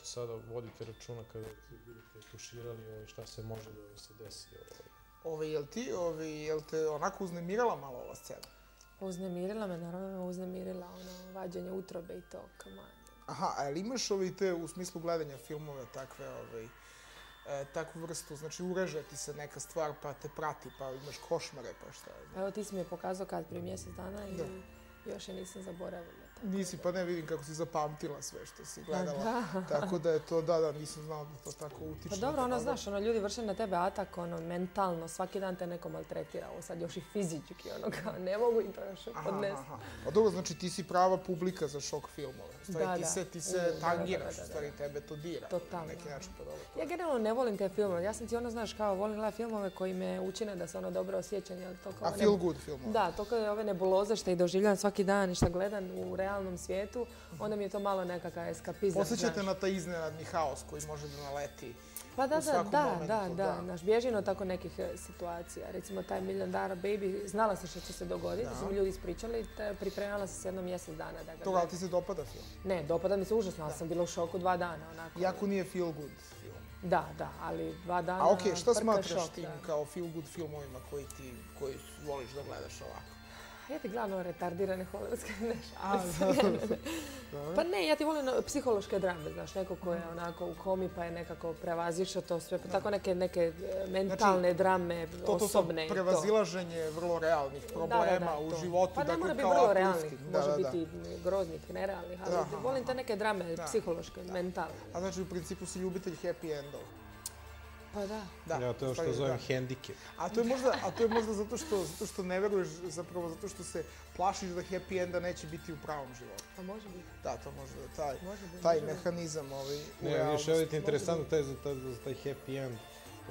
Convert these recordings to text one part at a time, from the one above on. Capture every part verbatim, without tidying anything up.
sada vodite računa kada budete tuširali šta se može da se desi? Ove, jel ti, ove, jel te onako uznemirala malo ova scena? Uznemirila me, naravno me uznemirila ono vađenje utrobe i to, come on. Aha, a jel imaš ove te u smislu gledanja filmove takve, ove, e, takvu vrstu, znači ureže ti se neka stvar pa te prati, pa imaš košmare, pa šta je? Evo ti si mi je pokazao kad prije mjesec dana i još je nisam zaboravila. Nisi, pa ne vidim kako si zapamtila sve što si gledala. Tako da je to, da, da, nisam znao da to tako utiče. Pa dobro, ono, znaš, ono, ljudi vrše na tebe atak, ono, mentalno, svaki dan te neko maltretira, ovo sad još i fizički, ono, kao, ne mogu i to još podnesti. Pa dobro, znači ti si prava publika za šok filmove. Da, da. Ti se tangiraš, u stvari tebe to dira. Totalno. Neki način pa dobro. Ja generalno ne volim te filmove. Ja sam ti ono, znaš, kao, volim gledati filmove koji me učine da se ono dobro osjećam. A feel good filmove? Da, to kao ove nebuloze što ih doživljam svaki dan i što gledam u realnom svijetu, onda mi je to malo nekakav eskapizam. Posjećate na taj iznenadni haos koji može da naleti pa da, u svakom da, momentu. Da, da, da. Naš bježino tako nekih situacija. Recimo taj Million Dollar Baby, znala sam što će se dogoditi, su mi ljudi ispričali, pripremala sam se jedno mjesec dana da ga... Toga, ali ti se dopada film? Ne, dopada mi se užasno, ali sam bila u šoku dva dana. Iako nije feel good film? Da, da, ali dva dana... A okej, šta smatraš tim kao feel good filmovima koji voliš da gledaš ovako? Ja ti gledam retardirane hollywoodske nešto. Pa ne, ja ti volim psihološke drame, znaš, neko ko je onako u komi pa je nekako prevazišao to sve, pa tako neke mentalne drame, osobne. To prevazilaženje vrlo realnih problema u životu. Pa ne mora biti vrlo realnih, može biti groznih, nerealnih, ali volim te neke drame psihološke, mentalne. A znači u principu si ljubitelj happy endova? Pa da. Ja, to je što zovem hendikep. A to je možda zato što ne veruješ, zapravo zato što se plašiš da happy enda neće biti u pravom životu. Pa može biti. Da, to može da je taj mehanizam u realnosti. Ne, više je interesantno za taj happy end,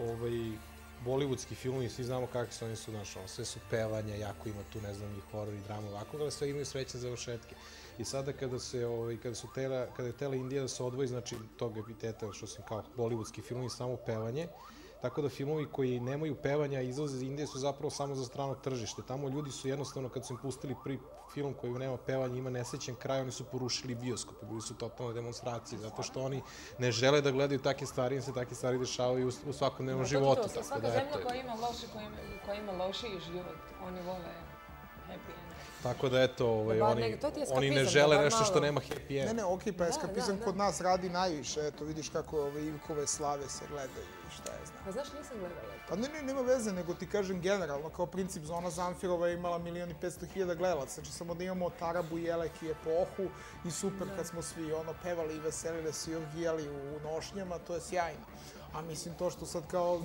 bollywoodski filmovi, svi znamo kakvi su, oni su, znaš, sve su pevanja, jako ima tu, ne znam, i horor i drama, ovako, ali sve imaju srećne završetke. I sada kada se, kada su tela, kada je tela Indija da se odvoji, znači, tog epiteta, što su kao bollywoodski filmovi, samo pevanje, tako da filmovi koji nemaju pevanja izlaze iz Indije su zapravo samo za strano tržište. Tamo ljudi su jednostavno, kad su im pustili prvi film koji nema pevanja, ima nesrećen kraj, oni su porušili bioskop, bili su totalne demonstracije, zato što oni ne žele da gledaju takve stvari, im se takve stvari dešavaju u svakodnevnom životu. Svaka zemlja koja ima lošiji život, oni vole happy end. Tako da, eto, oni ne žele nešto što nema happy end. Ne, ne, okej, pa eskapizam kod nas radi najviše. Eto, vidiš kako Ivkove slave se gledaju i šta je znam. Pa znaš, nisam gledala. Pa ne, ne, nema veze, nego ti kažem generalno, kao princip Zona Zamfirova je imala milijon i petsto hiljada gledalaca. Znači, samo da imamo Tarabu, Jelek i Epohu i super kad smo svi pevali i veselili se i orgijali u nošnjama, to je sjajno. A mislim to što sad kao,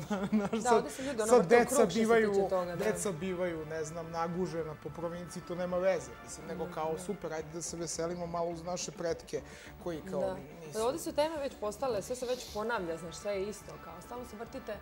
sad deca bivaju, ne znam, nagužena po provinciji, to nema veze. Mislim, nego kao super, ajde da se veselimo malo uz naše pretke koji kao nisu... Ovdje su teme već postale, sve se već ponavlja, znaš, sve je isto, kao stalno se vrtite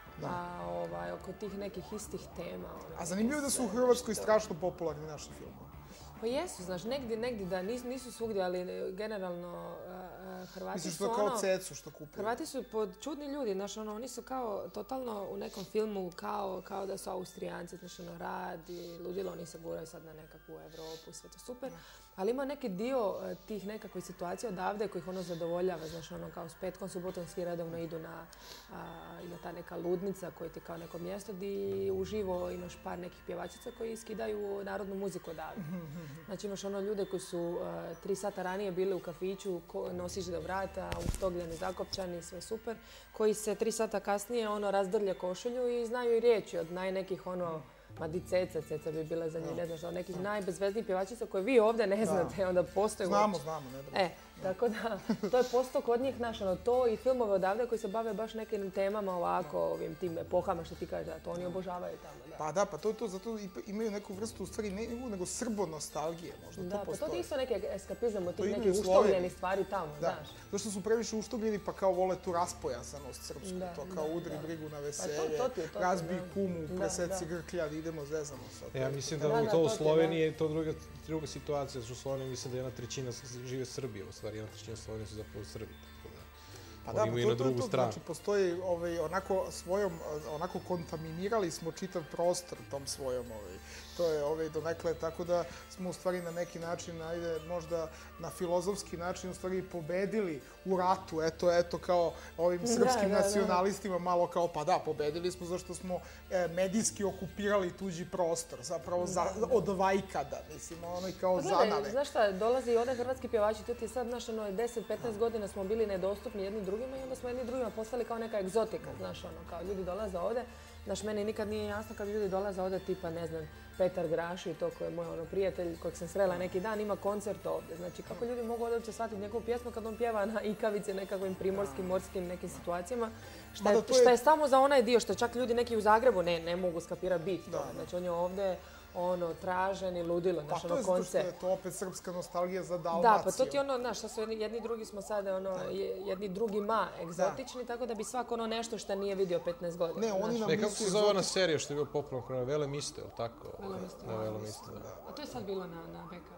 oko tih nekih istih tema. A zanimljivo je da su u Hrvatskoj strašno popularni naši filmovi. Pa jesu, znaš, negdje, negdje da, nisu svugdje, ali generalno Hrvati su ono... Misliš to kao cecu što kupuju? Hrvati su čudni ljudi, znaš, ono, oni su kao totalno u nekom filmu kao da su Austrijanci, znaš, ono, radi, ludilo, oni se guraju sad na nekakvu Evropu, sve to super. Ali ima neki dio tih nekakvih situacija odavde kojih ono zadovoljava, znaš, ono, kao s petkom, subotom svi redovno idu na ta neka ludnica koji ti kao neko mjesto gdje uživo imaš par nekih pjevačica koji skidaju narodnu muziku odavde. Znači imaš ono ljude koji su tri sata ranije bili u kafiću, nosiš do vrata, ustogljeni, zakopčani, sve super, koji se tri sata kasnije ono razdrlje košulju i znaju i riječi od najnekih ono, ma di ceca, ceca bi bila za njih, ne znaš, nekih najbezveznijih pjevačica koje vi ovdje ne znate, onda postoje uopće. Znamo, znamo, ne da. E, tako da, to je posto kod njih, znaš, ono, to i filmove odavde koji se bave baš nekim temama ovako, ovim tim epohama što ti kažeš, to oni obožavaju tamo, da. Pa da, pa to je to, zato imaju neku vrstu, u stvari, ne neko srbo-nostalgije, možda to postoje. Da, pa to ti isto neki eskapizam od tih nekih uštogljeni stvari tamo, znaš. Zato što su previše uštogljeni pa kao vole tu raspojasanost srpsku, to kao udri brigu na veselje, razbij kumu, preseci grklja, idemo, zezamo sad. Ja mislim da to u Sloveniji je to druga situacija, što u Sloveniji mislim da jedna trećina žive Srbije, u stvari jedna trećina Slovenije su zapravo Srbi. Pa da, Oni imaju to, na to je drugu to, stranu. znači postoji ovaj, onako svojom, onako kontaminirali smo čitav prostor tom svojom, ovaj, to je ovaj, donekle, tako da smo u stvari na neki način, ajde, možda na filozofski način u stvari pobedili u ratu, eto, eto, kao ovim srpskim da, da, nacionalistima, malo kao, pa da, pobedili smo zašto smo e, medijski okupirali tuđi prostor, zapravo za, od vajkada, mislim, ono kao Pa gledaj, zanave. znaš šta, dolazi i ovde hrvatski pjevači, to ti je sad, znaš, ono, deset petnaest godina smo bili nedostupni jedni drugima i onda smo jedni drugima postali kao neka egzotika, znaš, ono, kao ljudi dolaze ovde. Znaš, meni nikad nije jasno kad ljudi dolaze ovde, tipa, ne znam, Petar Graši, to koji je moj ono, prijatelj kojeg sam srela neki dan, ima koncert ovde. Znači, kako ljudi mogu ovdje uopće shvatiti njegovu pjesmu kad on pjeva na ikavice nekakvim primorskim, morskim nekim situacijama, šta je, šta je samo za onaj dio, što čak ljudi neki u Zagrebu ne, ne mogu skapirati bit toga. Znači, on je ovde ono, tražen i ludilo, znaš, ono, koncert. Pa to je zato što je to opet srpska nostalgija za Dalmaciju. Da, pa to ti ono, znaš, šta su jedni, jedni drugi smo sada, ono, jedni drugima egzotični, tako da bi svako ono nešto što nije vidio petnaest godina. Ne, oni nam ne, kako se zove ona serija što je bio popularno, Vele Miste, ili tako? Vele Miste, da. Vele Miste, da. A to je sad bilo na, na Beka.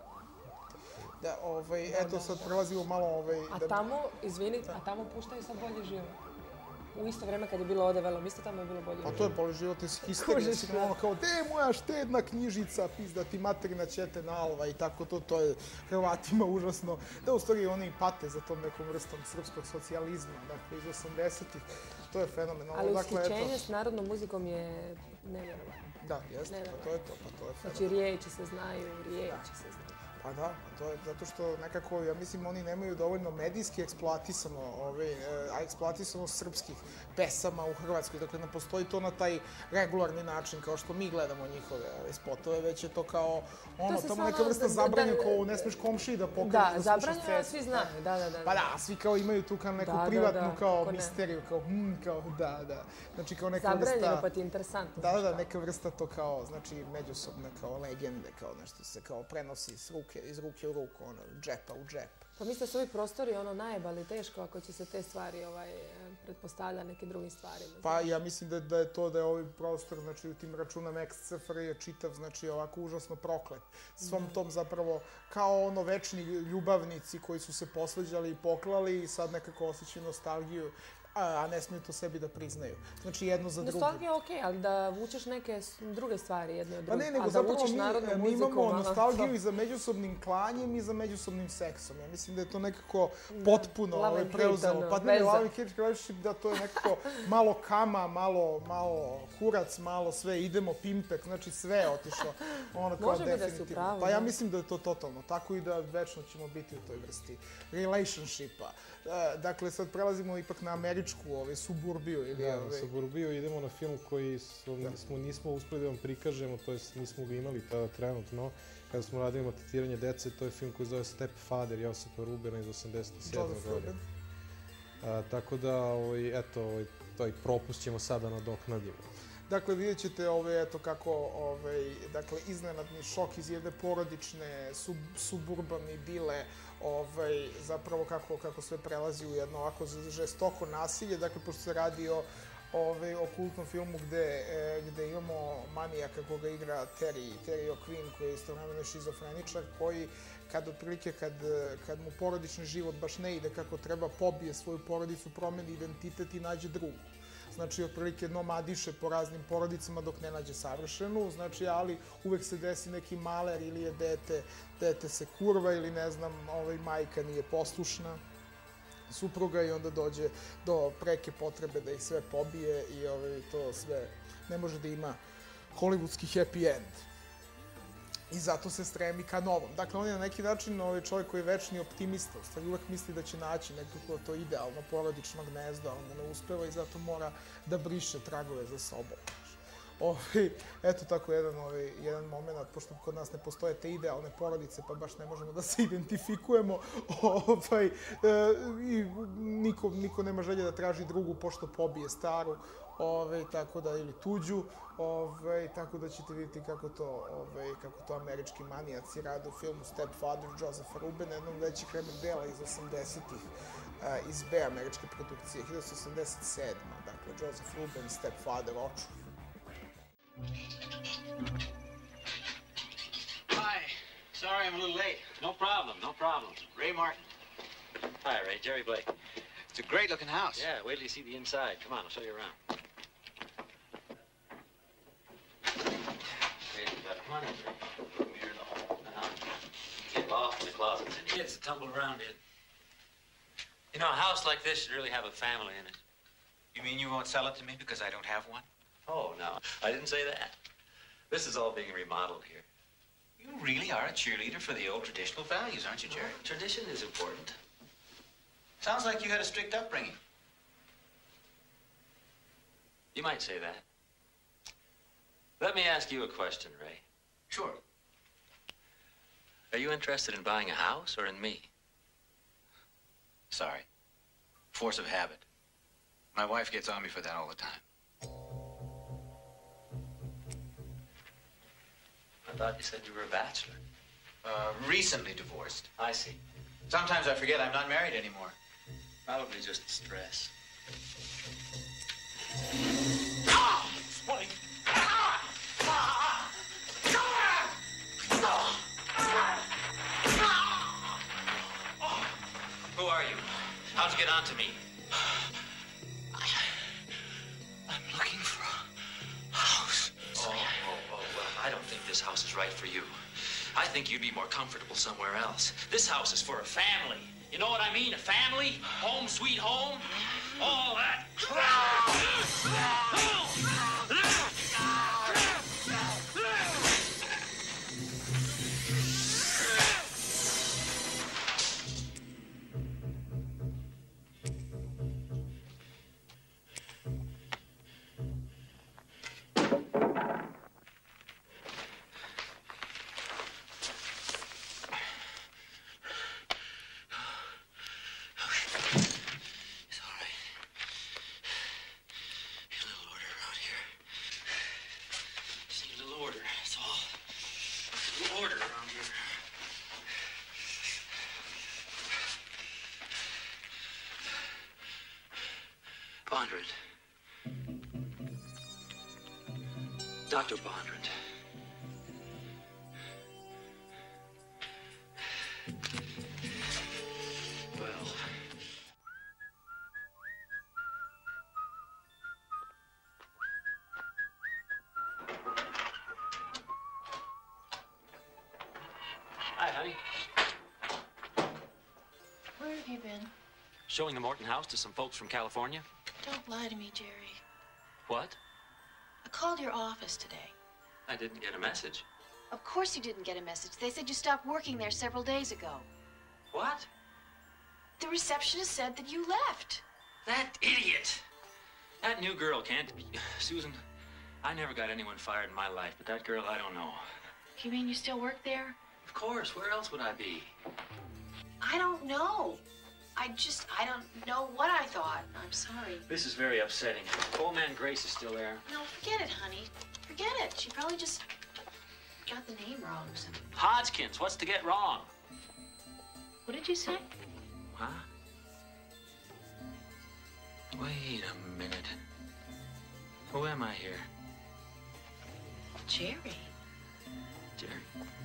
Da, ovaj, eto sad prelazimo malo... Ovaj, a da... tamo, izvini, a tamo puštaju sad Bolji život. U isto vreme kad je bilo ovde Velo Miste, tamo je bilo Bolji život. Pa to je Bolji život iz histerije, si ono kao, de moja štedna knjižica, pizda ti materina ćete nalva i tako to, to je Hrvatima užasno. Da, u stvari oni pate za tom nekom vrstom srpskog socijalizma, dakle, iz osamdesetih, to je fenomenalno. Ali dakle, ushićenje s narodnom muzikom je nevjerovatno. Da, jeste, pa to je to, pa to je fenomenalno. Znači, riječi se znaju, riječi se znaju. Pa da, to je zato što nekako, ja mislim, oni nemaju dovoljno medijski eksploatisano, ovaj, a eksploatisano srpskih pesama u Hrvatskoj. Dakle, ne postoji to na taj regularni način, kao što mi gledamo njihove ove, spotove, već je to kao, ono, tamo neka vrsta zabranjena, kao ne smeš komšiji da pokažeš da, da slušaš cestu. Da, zabranjeno, svi znaju, da, da, da. Pa da, svi kao imaju tu kao neku da, privatnu, da, da. kao Ko misteriju, kao, hm, kao, da, da. Znači, kao neka zabranjeno, vrsta... Zabranjeno, pa ti je interesantno. Da, da, da, neka vrsta to kao, znači, međusobne, kao legende, kao nešto se kao prenosi iz ruke, iz ruke u ruku, ono, džepa u džep. Pa mislim da su ovi prostori ono najebali teško ako će se te stvari ovaj, pretpostavlja nekim drugim stvarima. Pa ja mislim da, da je to da je ovaj prostor, znači u tim računom ex ce ef er je čitav, znači ovako užasno proklet. Svom tom zapravo kao ono večni ljubavnici koji su se posvađali i poklali i sad nekako osjećaju nostalgiju. A, a ne smiju to sebi da priznaju. Znači jedno za drugo. Nostalgija je okej, ali da vučeš neke druge stvari jedne od Pa druge. ne, nego zapravo mi, mi imamo nostalgiju i za međusobnim klanjem i za međusobnim seksom. Ja mislim da je to nekako potpuno ovaj, preuzelo. Pa ne, Love and Hate relationship, da to je nekako malo kama, malo, malo kurac, malo sve, idemo pimpek, znači sve je otišlo. Ono kao može bi da si upravo. Pa ja mislim da je to totalno tako i da večno ćemo biti u toj vrsti relationshipa. Dakle, sad prelazimo ipak na američku ovaj, suburbiju. Ili, da, na ovaj... suburbiju idemo na film koji smo, smo, nismo uspeli da vam prikažemo, to jest nismo ga imali tada trenutno. Kada smo radili maltretiranje dece, to je film koji zove Stepfather Josipa Rubena iz osamdeset sedme godine. A, tako da, ovaj, eto, ovaj, taj propust ćemo sada nadoknadimo. Dakle, vidjet ćete ovaj, eto kako ovaj, dakle, iznenadni šok iz jedne porodične sub, suburbane idile, ovaj, zapravo kako, kako sve prelazi u jedno ovako žestoko nasilje. Dakle, pošto se radi o ovaj, o kultnom filmu gde, e, gde imamo manijaka koga igra Terry, Terry O'Quinn, koji je istovremeno šizofreničar, koji kad otprilike kad, kad mu porodični život baš ne ide kako treba, pobije svoju porodicu, promeni identitet i nađe drugu. Znači, otprilike nomadiše po raznim porodicama dok ne nađe savršenu, znači, ali uvek se desi neki maler ili je dete, dete se kurva ili ne znam, ovaj, majka nije poslušna supruga i onda dođe do preke potrebe da ih sve pobije i ovaj, to sve ne može da ima hollywoodski happy end. I zato se stremi ka novom. Dakle, on je na neki način ovaj čovjek koji je večni optimista. U stvari uvek misli da će naći nekako to idealno porodično gnezdo, ali mu ne uspeva i zato mora da briše tragove za sobom. Ovaj, eto tako jedan, ovaj, jedan moment, pošto kod nas ne postoje te idealne porodice, pa baš ne možemo da se identifikujemo. Ovaj, e, i niko, niko nema želje da traži drugu pošto pobije staru. Ove, tako da, ili tuđu, ove, tako da ćete vidjeti kako to, ove, kako to američki manijaci rade u filmu Stepfather Josepha Rubena, jednom većih remek dela iz osamdesetih, iz B američke produkcije, hiljadu devetsto osamdeset sedma. Dakle, Joseph Ruben, Stepfather, oču. Hi, sorry I'm a little late. No problem, no problem. Ray Martin. Hi, Ray. Jerry Blake. It's a great-looking house. Yeah, wait till you see the inside. Come on, I'll show you around. Hey, you got a money room here in the hall. Uh-huh. Get off in the closets in here. It's to tumble around in. You know, a house like this should really have a family in it. You mean you won't sell it to me because I don't have one? Oh, no, I didn't say that. This is all being remodeled here. You really are a cheerleader for the old traditional values, aren't you, Jerry? Well, tradition is important. Sounds like you had a strict upbringing. You might say that. Let me ask you a question, Ray. Sure. Are you interested in buying a house or in me? Sorry. Force of habit. My wife gets on me for that all the time. I thought you said you were a bachelor. Uh, recently divorced. I see. Sometimes I forget I'm not married anymore. Probably just stress. Who are you? How'd you get onto me? I'm looking for a house. Oh, oh, oh, well, I don't think this house is right for you. I think you'd be more comfortable somewhere else. This house is for a family. You know what I mean? A family? Home, sweet home? All that crap! Bondrand. Doctor Bondrand. Well. Hi, honey. Where have you been? Showing the Morton house to some folks from California. Don't lie to me, Jerry. What? I called your office today. I didn't get a message. Of course you didn't get a message. They said you stopped working there several days ago. What? The receptionist said that you left. That idiot! That new girl can't be... Susan, I never got anyone fired in my life, but that girl, I don't know. You mean you still work there? Of course, where else would I be? I don't know. I just, I don't know what I thought. I'm sorry. This is very upsetting. Old man Grace is still there. No, forget it, honey. Forget it. She probably just got the name wrong or something. Hodgkins, what's to get wrong? What did you say? Huh? Wait a minute. Who am I here? Jerry. Jerry.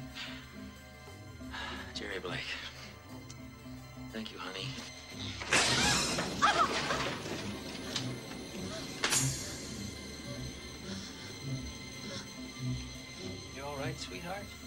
Jerry Blake. Thank you, honey. You all right, sweetheart?